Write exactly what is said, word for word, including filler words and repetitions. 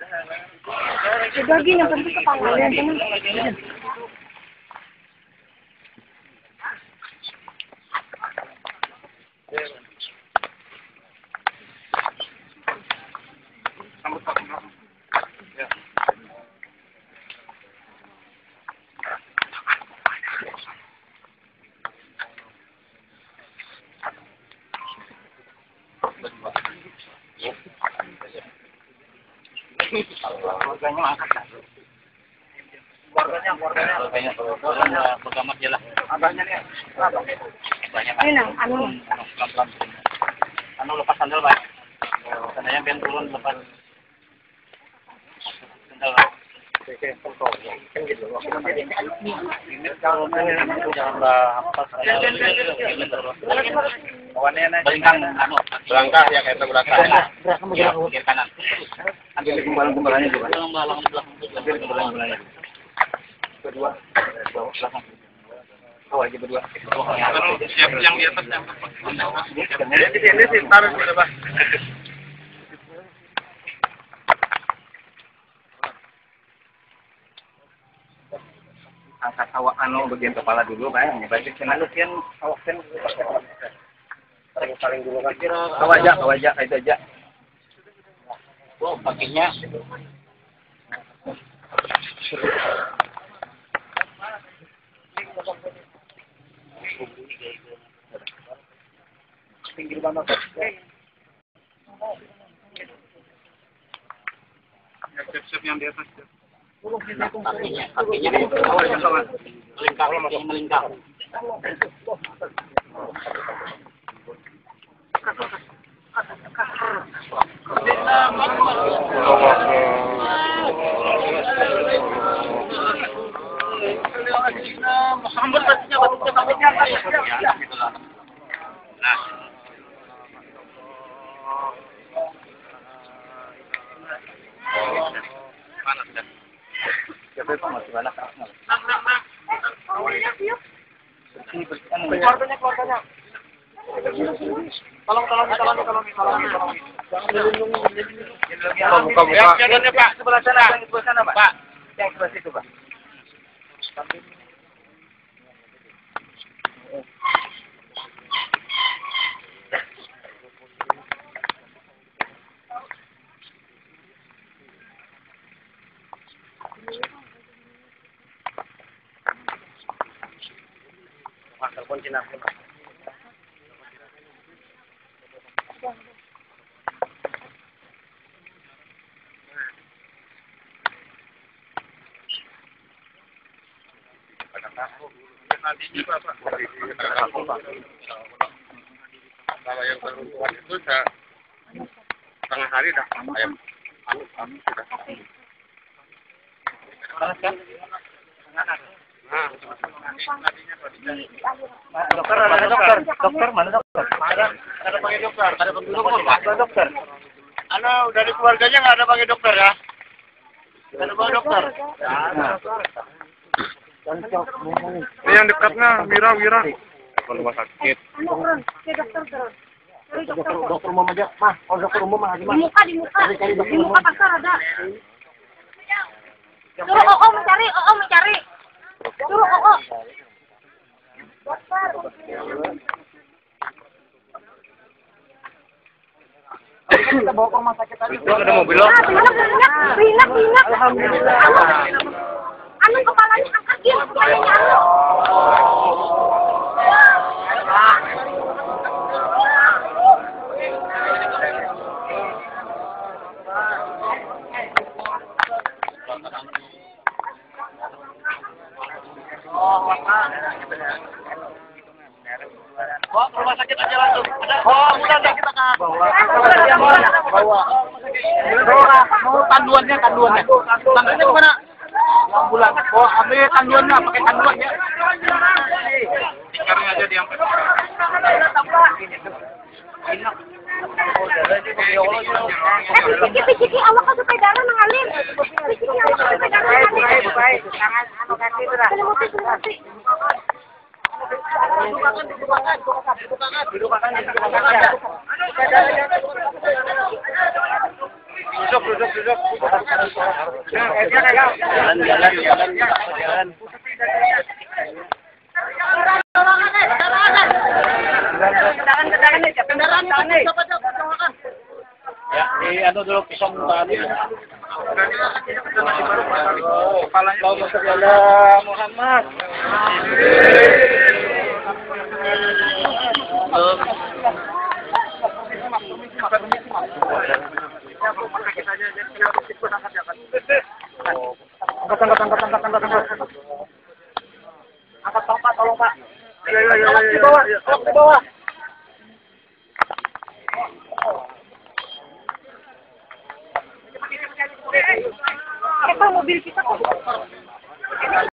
Sudah gini, yang penting kepalanya teman. Keluarganya angkat kan? Keluarganya, keluarganya. Keluarganya, keluarganya bergamat aja lah. Abahnya nih, apa? Banyak kan? Ini anu. Anu, pelan-pelan. Anu lepas sandal, Pak. Sandalnya biar turun lepas. Sandal, Pak. Oke, kontrol. Kan gitu. Ini kalau ini janganlah apa saya. Kawannya nih. Belingkang, anu. Belangkah ya kayak belakang. Belakang kiri kanan. Ambil gumbalan-gumbalannya juga. Belakang belakang. Ambil gumbalan-gumbalannya. Berdua. Belakang. Oh, aja berdua. Kalau siap yang di atas yang apa? Ini ini sih taruh di bawah. Angkat awak anu bagian kepala dulu, Pak. Bagian sana lusian awak sen paling dulu kan. Awak aja, awak aja, itu aja. Oh, paginya. Pinggir banget. Ya, siap-siap yang di atas. Kakinya, kakinya melingkar, melingkar. Sambil batiknya, batiknya, batiknya, batiknya. Nah. Panas dah. Siapa itu masih banyak kan? Keluarganya, keluarganya. Tolong, tolong, tolong, tolong, tolong, tolong. Buka, buka. Jalannya Pak, sebelah sana, yang sebelah sana Pak. Pak, yang sebelah situ Pak. Mas, telepon Cina. Kalau yang perempuan itu saya setengah hari dah ayam anu anu sudah. Panas kan? Nah, dokter, mana dokter? Dokter, mana dokter? Ada, ada pakai dokter. Ada penduduk apa? Ada dokter. Anu dari keluarganya nggak ada pakai dokter ya? Nggak ada pakai dokter. Ini yang dekatnya, Wira, Wira. Rumah sakit. Dokter, dokter umum aja, mah. Oh, dokter umum mah, di muka, di muka, di muka pasar ada. Suruh Oo mencari, Oo mencari. Suruh Oo. Dokter. Kita bawa ke rumah sakit tadi. Ada mobil loh. Ah, banyak, banyak, banyak, banyak. Alhamdulillah. Anu kepalanya angkat dia, kepalanya anu. Bawa ke rumah sakit aja langsung. Oh, udah deh kita ke bawa. Bawa. Bawa. Mau tanduannya, tanduannya. Tanduannya kemana? Ambulan. Oh, ambil tanduannya, pakai tanduannya. Tikarnya aja diangkat. Piciki-piciki awak ke sepeda mengalir. Piciki awak ke sepeda mengalir. Baik, tangan anu kaki itu dah. Selimuti, selimuti. Dudukan, dudukan, dudukan, dudukan, dudukan. Duduk, duduk. Jalan, jalan, jalan, jalan. Ya, di ano dulu pisang tadi. Kepalanya mau segala Muhammad. Angkat, angkat, angkat, angkat, angkat, angkat. Angkat, Pak, tolong, Pak. Ayo, ayo, ayo, di bawah, di bawah. Eh, mobil kita kok